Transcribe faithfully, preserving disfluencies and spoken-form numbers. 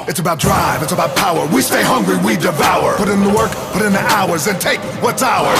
It's about drive, it's about power. We stay hungry, we devour. Put in the work, put in the hours, and take what's ours.